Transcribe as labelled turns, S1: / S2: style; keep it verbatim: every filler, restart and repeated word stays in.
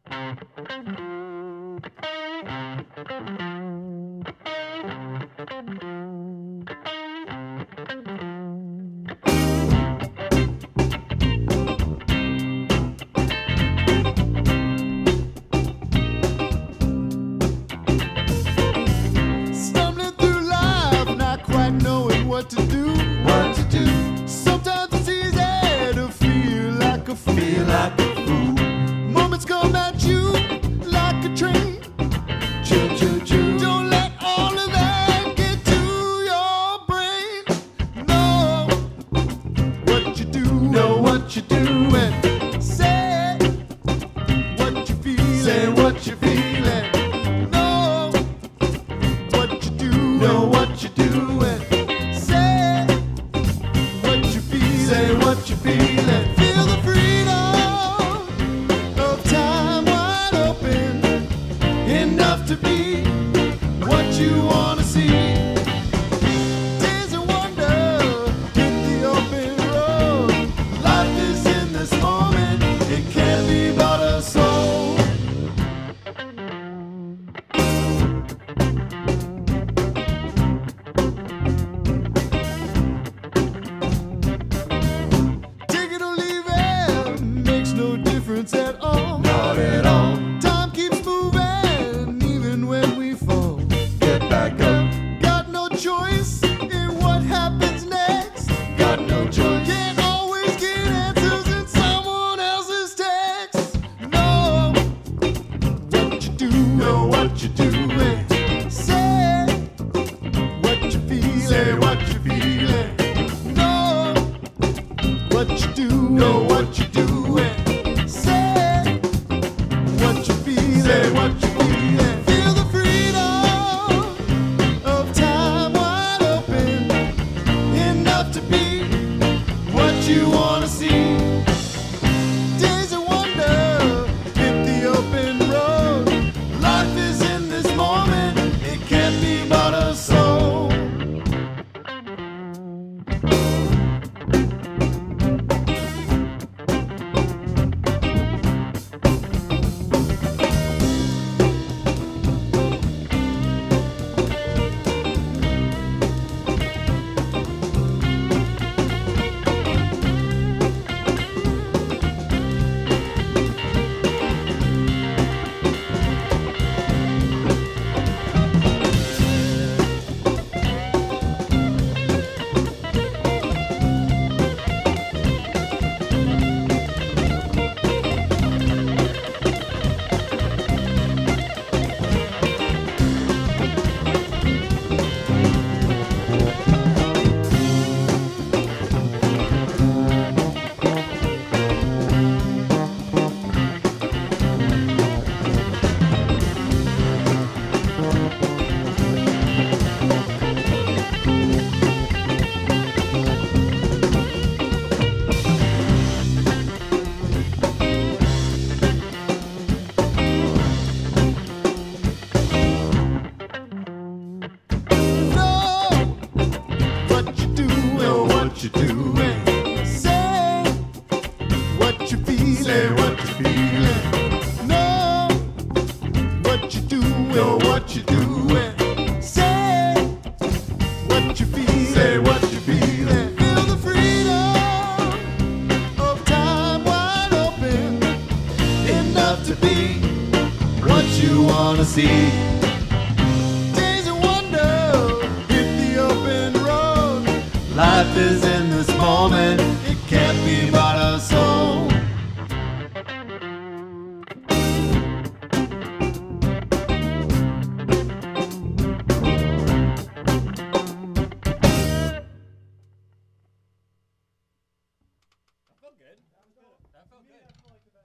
S1: Stumbling through life, not quite knowing what to do.
S2: What to do?
S1: Sometimes it's easy to feel like a fool.
S2: Feel like a fool.
S1: Moments come at you like a train.
S2: Choo choo choo.
S1: Don't let all of that get to your brain. Know what you do.
S2: Know what you're doing.
S1: Say what you feel.
S2: Say what you're feeling.
S1: Know what you do.
S2: Know what you're doing.
S1: Say what you feel.
S2: Say what you're feeling.
S1: Feel the freedom of time wide open, enough to be what you want to see. Daze and wonder, hit the open road. Life is in this moment, it can't be but a soul. Take it or leave it, makes no difference at all.
S2: Not at all.
S1: Time keeps moving, even when we fall.
S2: Get back up.
S1: Got no choice in what happens next.
S2: Got no choice.
S1: Can't always get answers in someone else's text. Know what you do.
S2: Know what you're doing.
S1: Say what you feel.
S2: Say what you're feeling.
S1: Know what you do.
S2: Know what you're doing.
S1: Say what you feel.
S2: Say what you're feeling.
S1: Feel the freedom of time wide open, enough to be what you want to see. Daze and wonder, hit the open road. Life is in this moment, it can't be but a soul.
S2: What you're doing.
S1: Say what you feel.
S2: Say what you're feeling.
S1: Know what you do.
S2: Know what you're doing.
S1: Say what you feel.
S2: Say what you're feeling.
S1: Feel the freedom of time wide open, enough to be what you wanna see. Daze and wonder, hit the open road.
S2: Life is in this moment.
S1: It can't be but a soul.
S3: That felt good. That felt good.